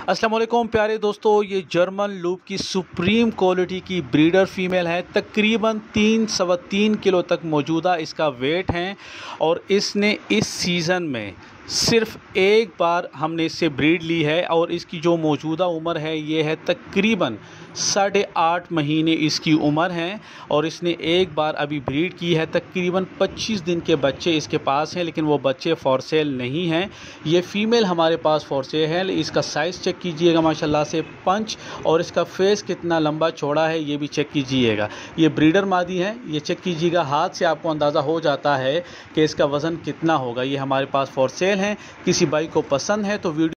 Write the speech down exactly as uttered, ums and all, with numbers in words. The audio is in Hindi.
अस्सलाम वालेकुम प्यारे दोस्तों, ये जर्मन लूप की सुप्रीम क्वालिटी की ब्रीडर फीमेल है। तकरीबन तीन सवा तीन किलो तक मौजूदा इसका वेट है और इसने इस सीज़न में सिर्फ़ एक बार हमने इससे ब्रीड ली है और इसकी जो मौजूदा उम्र है ये है तकरीबन साढ़े आठ महीने इसकी उम्र है और इसने एक बार अभी ब्रीड की है। तकरीबन पच्चीस दिन के बच्चे इसके पास हैं, लेकिन वो बच्चे फॉर सेल नहीं हैं। ये फ़ीमेल हमारे पास फॉर सेल है। इसका साइज़ चेक कीजिएगा माशाल्लाह से, पंच, और इसका फेस कितना लंबा चौड़ा है ये भी चेक कीजिएगा। ये ब्रीडर मादी है, ये चेक कीजिएगा। हाथ से आपको अंदाज़ा हो जाता है कि इसका वज़न कितना होगा। ये हमारे पास फॉर सेल है। किसी भाई को पसंद है तो वीडियो